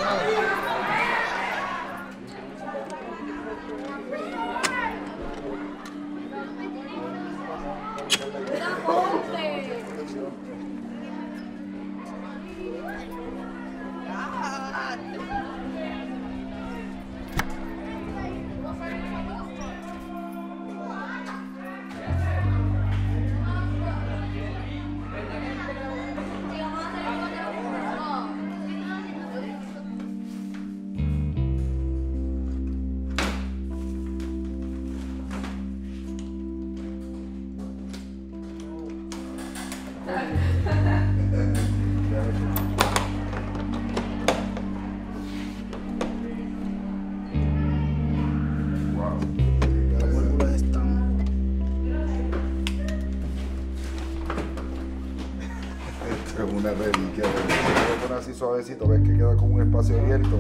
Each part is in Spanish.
Es una reliquia. Lo pones así suavecito, ves que queda como un espacio abierto.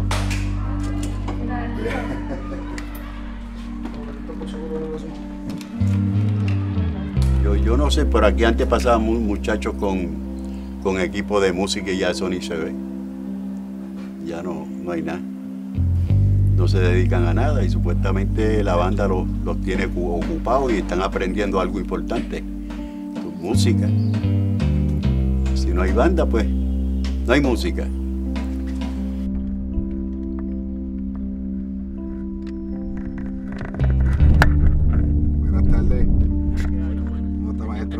Yo no sé, por aquí antes pasaban muchachos con equipo de música y ya eso ni se ve. Ya no hay nada. No se dedican a nada y supuestamente la banda los tiene ocupados y están aprendiendo algo importante, su música. Si no hay banda, pues no hay música. Buenas tardes. ¿Cómo está, maestro?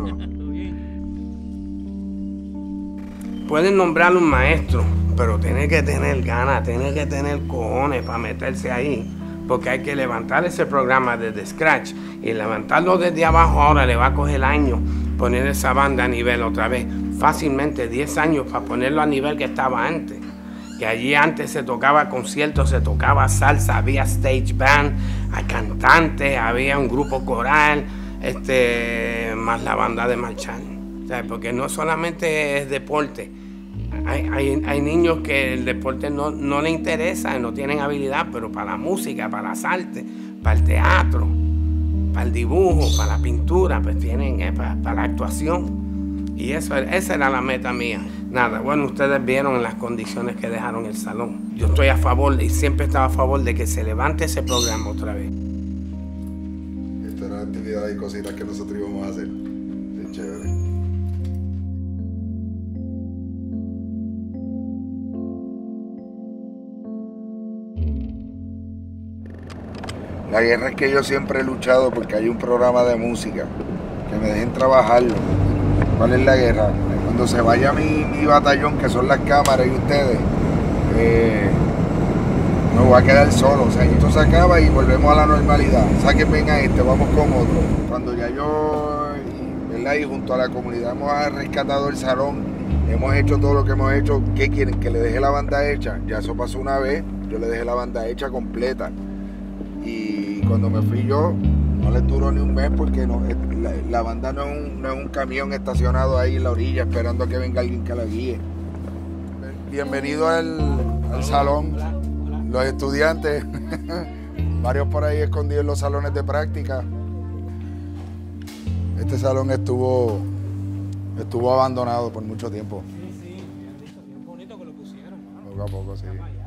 Pueden nombrar un maestro, pero tiene que tener ganas, tiene que tener cojones para meterse ahí, porque hay que levantar ese programa desde scratch y levantarlo desde abajo. Ahora le va a coger años poner esa banda a nivel otra vez, fácilmente 10 años para ponerlo a nivel que estaba antes. Que allí antes se tocaba conciertos, se tocaba salsa, había stage band, hay cantantes, había un grupo coral, más la banda de marchar. O sea, porque no solamente es deporte. Hay niños que el deporte no les interesa, no tienen habilidad, pero para la música, para las artes, para el teatro, para el dibujo, para la pintura, pues tienen para la actuación. Y esa era la meta mía. Nada, bueno, ustedes vieron las condiciones que dejaron el salón. Yo estoy a favor y siempre estaba a favor de que se levante ese programa otra vez. Esta era la actividad y cositas que nosotros íbamos a hacer. Qué chévere. La guerra es que yo siempre he luchado porque hay un programa de música, que me dejen trabajarlo. ¿Cuál es la guerra? Cuando se vaya mi batallón, que son las cámaras y ustedes, me voy a quedar solo. O sea, esto se acaba y volvemos a la normalidad. Sáquenme a vamos con otro. Cuando ya yo, ¿verdad? Y junto a la comunidad hemos rescatado el salón, hemos hecho todo lo que hemos hecho. ¿Qué quieren? ¿Que le deje la banda hecha? Ya eso pasó una vez, yo le dejé la banda hecha completa. Y cuando me fui yo, no les duró ni un mes porque la banda no es un camión estacionado ahí en la orilla esperando a que venga alguien que la guíe. Bienvenido al salón, los estudiantes, varios por ahí escondidos en los salones de práctica. Este salón estuvo abandonado por mucho tiempo. Sí, me han dicho que es bonito que lo pusieron. Poco a poco, sí.